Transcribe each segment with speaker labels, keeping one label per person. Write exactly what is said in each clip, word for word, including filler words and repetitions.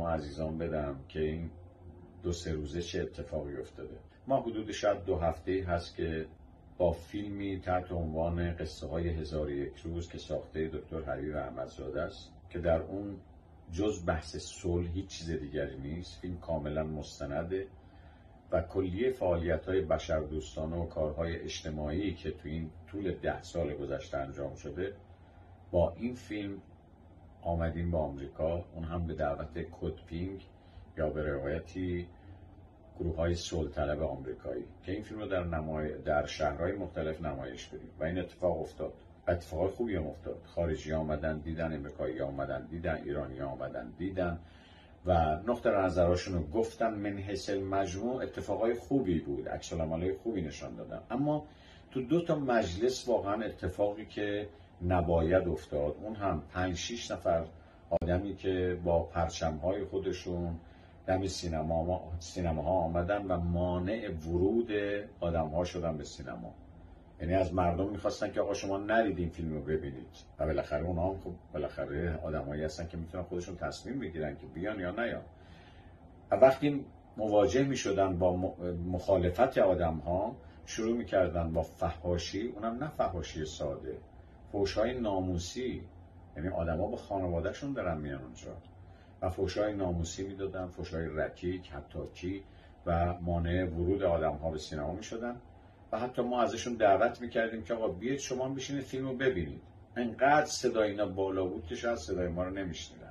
Speaker 1: شما عزیزان بدم که این دو سه روزه چه اتفاقی افتاده. ما حدود شاید دو هفته هست که با فیلمی تحت عنوان قصه های هزار یک روز که ساخته دکتر حبیب احمدزاده است که در اون جز بحث صلح هیچ چیز دیگری نیست. فیلم کاملا مستنده و کلیه فعالیت‌های بشردوستانه و کارهای اجتماعی که تو این طول ده سال گذشته انجام شده با این فیلم آمدیم به آمریکا، اون هم به دعوت کدپینگ یا به روایتی گروه های صلح طلب آمریکایی که این فیلم رو در نمای... در شهرهای مختلف نمایش بدیم و این اتفاق افتاد. اتفاق خوبی هم افتاد. خارجی آمدن دیدن، امریکایی آمدن دیدن، ایرانی آمدن دیدن و نقطه نظرشون رو گفتن. من حیث المجموع اتفاقای خوبی بود، عکس العملای خوبی نشان دادن. اما تو دو تا مجلس واقعا اتفاقی که نباید افتاد، اون هم پنج شیش نفر آدمی که با پرچم‌های خودشون دم سینما سینماها آمدن و مانع ورود آدم‌ها شدن به سینما. یعنی از مردم می‌خواستن که آقا شما نرید این فیلم رو ببینید و بالاخره اونها هم خب بالاخره آدمایی هستن که میتونن خودشون تصمیم بگیرن که بیان یا نیان. و وقتی مواجه می‌شدن با مخالفت آدم‌ها شروع می‌کردن با فحاشی، اونم نه فحاشی ساده، فحش‌های ناموسی. یعنی آدم‌ها با خانواده‌شون دارن میان اونجا و فحش‌های ناموسی میدادن، فحش‌های رکیک، حتی و مانع ورود آدم‌ها به سینما میشدن و حتی ما ازشون دعوت میکردیم که آقا بیاید شما بشینید فیلمو ببینید. انقدر صدای اینا بالا بود که شاید صدای ما رو نمیشنیدن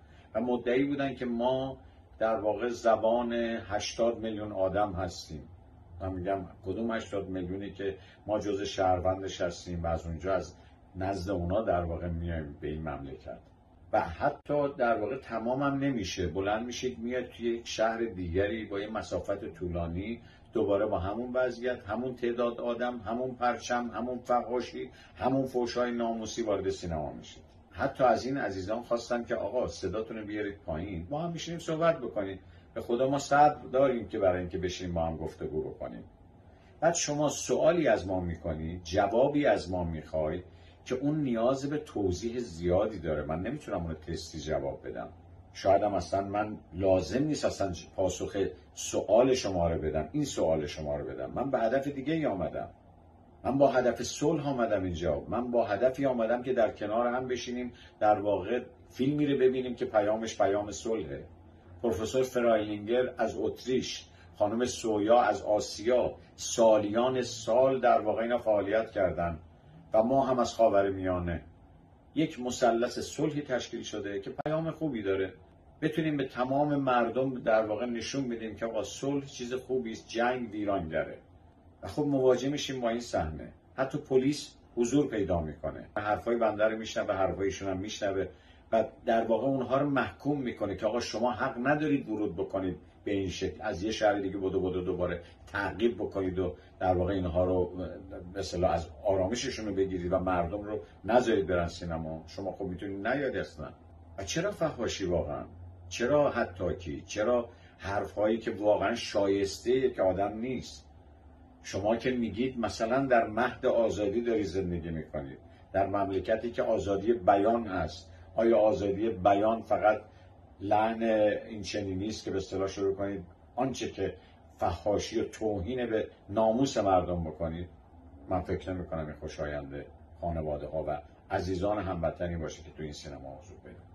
Speaker 1: و مدعی بودن که ما در واقع زبان هشتاد میلیون آدم هستیم. من میگم کدوم هشتاد میلیونی که ما جزء شهروندش هستیم و از اونجا از نزد اونا در واقع میایم به این مملکت. و حتی در واقع تمام هم نمیشه، بلند میشید میاد توی یک شهر دیگری با یه مسافت طولانی دوباره با همون وضعیت، همون تعداد آدم، همون پرچم، همون فحاشی، همون فحش‌های ناموسی وارد سینما میشید. حتی از این عزیزان خواستن که آقا صداتون رو بیارید پایین، ما هم میشینیم صحبت بکنیم. به خدا ما صبر داریم که برای اینکه بشینیم با هم گفتگو بکنیم. بعد شما سوالی از ما میکنی، جوابی از ما میخوای که اون نیاز به توضیح زیادی داره. من نمیتونم اون تستی جواب بدم. شاید هم اصلا من لازم نیست اصلا پاسخ سوال شما رو بدم، این سوال شما رو بدم. من به هدف دیگه ای آمدم. من با هدف صلح آمدم اینجا. من با هدفی آمدم که در کنار هم بشینیم در واقع فیلمی رو ببینیم که پیامش پیام صلحه. پروفسور فرایلینگر از اتریش، خانم سویا از آسیا، سالیان سال در واقع اینا فعالیت کردن و ما هم از خاورمیانه. یک مثلث صلحی تشکیل شده که پیام خوبی داره. بتونیم به تمام مردم در واقع نشون بدیم که آقا صلح چیز خوبی است، جنگ ویرانگره. و خب مواجه میشیم با این صحنه. حتی پلیس حضور پیدا میکنه. حرفای بنده رو میشنوه، حرفایشون هم میشنوه و در واقع اونها رو محکوم میکنه که آقا شما حق ندارید ورود بکنید به این شکل، از یه شهر دیگه بدو بدو دوباره تعقیب بکنید و در واقع اینها رو مثلا از آرامششون رو بگیرید و مردم رو نذارید برن سینما. شما خب میتونید نیاید اصلا. و چرا فحاشی واقعا؟ چرا حتی چرا حرفهایی که واقعا شایسته که آدم نیست؟ شما که میگید مثلا در مهد آزادی داری زندگی میکنید، در مملکتی که آزادی بیان هست، آیا آزادی بیان فقط لعن این چنینی است که به اصطلاح شروع کنید آنچه که فحاشی و توهین به ناموس مردم بکنید؟ من فکر نمی کنم این خوشایند خانواده ها و عزیزان هموطنی باشه که تو این سینما حضور پیدا